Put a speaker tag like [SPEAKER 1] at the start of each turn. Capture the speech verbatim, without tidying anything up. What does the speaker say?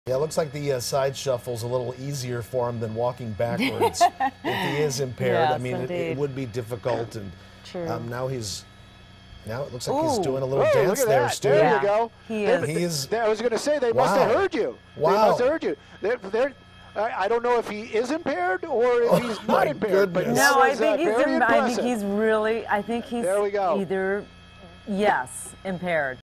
[SPEAKER 1] Yeah, it looks like the uh, side shuffle's a little easier for him than walking backwards. If he is impaired,
[SPEAKER 2] Yes,
[SPEAKER 1] I mean, it, it would be difficult. And
[SPEAKER 2] True.
[SPEAKER 1] Um, now he's, now it looks like
[SPEAKER 3] Ooh.
[SPEAKER 1] he's doing a little
[SPEAKER 3] Whoa,
[SPEAKER 1] dance
[SPEAKER 3] look at
[SPEAKER 1] there,
[SPEAKER 3] that.
[SPEAKER 1] Stu.
[SPEAKER 3] There
[SPEAKER 2] Yeah,
[SPEAKER 3] you go.
[SPEAKER 2] he
[SPEAKER 3] They-
[SPEAKER 2] is.
[SPEAKER 1] He is.
[SPEAKER 3] I was going to say, they
[SPEAKER 1] Wow.
[SPEAKER 3] must have heard you.
[SPEAKER 1] Wow.
[SPEAKER 3] They must have heard you. They're, they're, I I don't know if he is impaired or if
[SPEAKER 1] Oh,
[SPEAKER 3] he's
[SPEAKER 1] my
[SPEAKER 3] not impaired. But
[SPEAKER 1] goodness.
[SPEAKER 3] that
[SPEAKER 2] No, I
[SPEAKER 3] was,
[SPEAKER 2] think
[SPEAKER 3] uh,
[SPEAKER 2] he's.
[SPEAKER 3] very
[SPEAKER 2] Im- I think
[SPEAKER 3] impressive.
[SPEAKER 2] he's really. I think he's
[SPEAKER 3] There we go.
[SPEAKER 2] either yes, impaired.